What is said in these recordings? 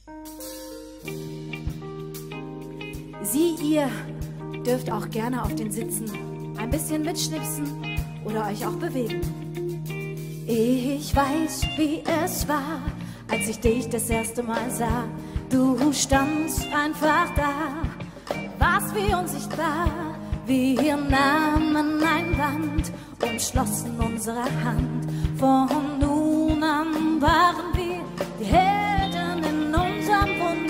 Sie, ihr dürft auch gerne auf den Sitzen ein bisschen mitschnipsen oder euch auch bewegen. Ich weiß, wie es war, als ich dich das erste Mal sah. Du standst einfach da, warst wie unsichtbar. Wir nahmen ein Band und schlossen unsere Hand. Von nun an waren wir die Helden in unserem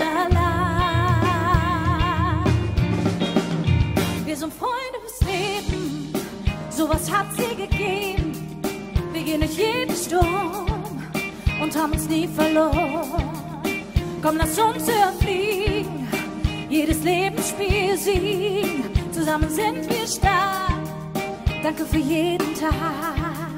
Wunderland. Wir sind Freunde fürs Leben, sowas hat sie gegeben. Wir gehen durch jeden Sturm und haben uns nie verloren. Komm, lass uns höher fliegen, jedes Lebensspiel siegen. Zusammen sind wir stark, danke für jeden Tag.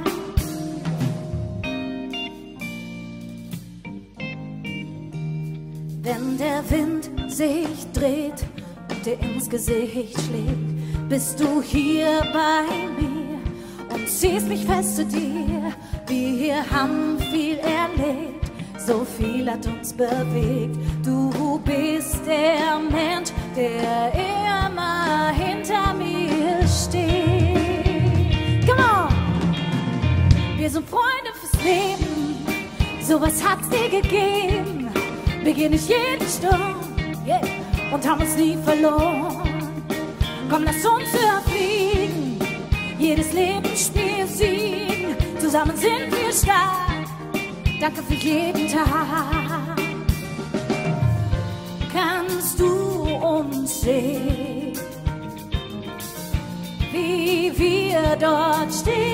Wenn der Wind sich dreht und dir ins Gesicht schlägt, bist du hier bei mir und ziehst mich fest zu dir. Wir haben viel erlebt, so viel hat uns bewegt. Du bist der Mensch, der immer hinter mir steht. Come on! Wir sind Freunde fürs Leben, sowas hat's dir gegeben. Wir gehen durch jeden Sturm, yeah, und haben uns nie verloren. Komm, lass uns höher fliegen, jedes Lebensspiel siegen. Zusammen sind wir stark, danke für jeden Tag. Kannst du uns sehen, wie wir dort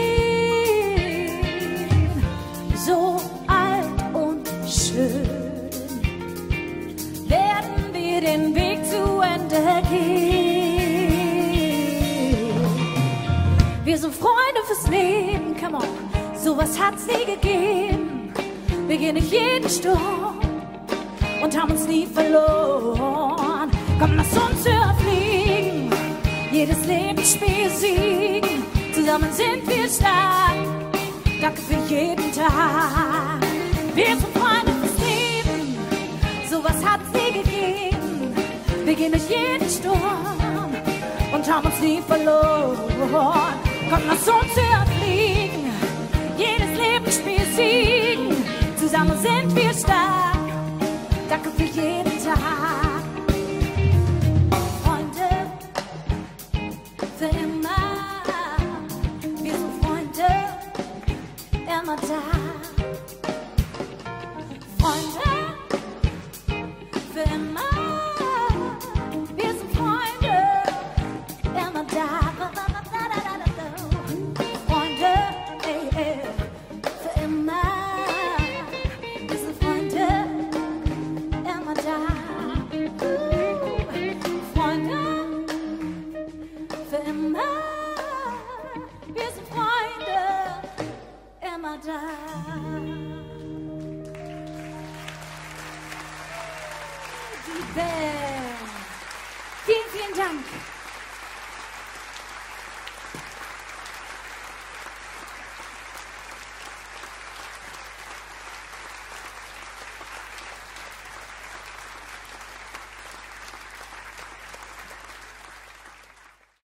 stehen, so alt und schön, werden wir den Weg zu Ende gehen. Wir sind Freunde fürs Leben, come on, sowas hat's nie gegeben. Wir gehen durch jeden Sturm und haben uns nie verloren. Komm, lass uns höher fliegen, jedes Lebensspiel siegen. Zusammen sind wir stark, danke für jeden Tag. Wir sind Freunde fürs Leben, sowas hat's nie gegeben. Wir gehen durch jeden Sturm und haben uns nie verloren. Komm, lass uns höher fliegen, jedes Lebensspiel siegen. Zusammen sind wir stark.